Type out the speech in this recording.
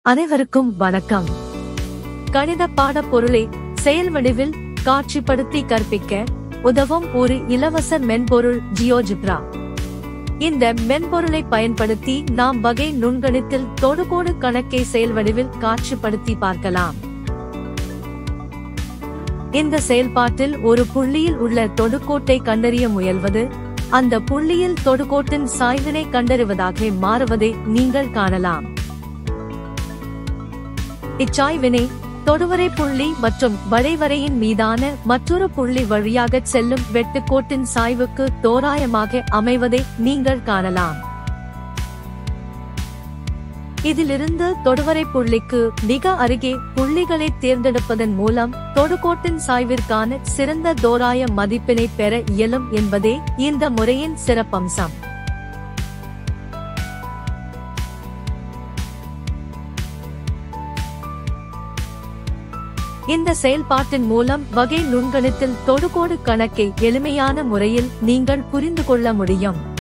அனைவருக்கும் வணக்கம். கணித பாடப் பொருளை செயல் வடிவில் காட்சிப்படுத்தி கற்பிக்க உதவும் ஒரு இலவச மென்பொருள் ஜியோஜிப்ரா. இந்த மென்பொருளை பயன்படுத்தி நாம் வகை நுண்கணித்தில் தொடுகோடு கணக்கை செயல் வடிவில் காட்சிப்படுத்தி பார்க்கலாம். இந்த செயல்பாட்டில் ஒரு புள்ளியில் உள்ள தொடுகோட்டை கண்டறிய முயல்வது அந்த புள்ளியில் தொடுகோட்டின் சாய்வினை கண்டறிவதாக மாறுவதை நீங்கள் காணலாம். இச்சாய்வினை தொடுவரை புள்ளி மற்றும் வளைவரையின் மீதான மற்றொரு புள்ளி வழியாக செல்லும் வெட்டுக்கோட்டின் சாய்வுக்கு தோராயமாக அமைவதை நீங்கள் காணலாம். இதிலிருந்து தொடுவரை புள்ளிக்கு மிக அருகே புள்ளிகளை தேர்ந்தெடுப்பதன் மூலம் தொடுகோட்டின் சாய்விற்கான சிறந்த தோராய மதிப்பினை பெற இயலும் என்பதே இந்த முறையின் சிறப்பம்சம். இந்த செயல்பாட்டின் மூலம் வகை நுண்கணித்தில் தொடுகோடு கணக்கை எளிமையான முறையில் நீங்கள் புரிந்து கொள்ள முடியும்.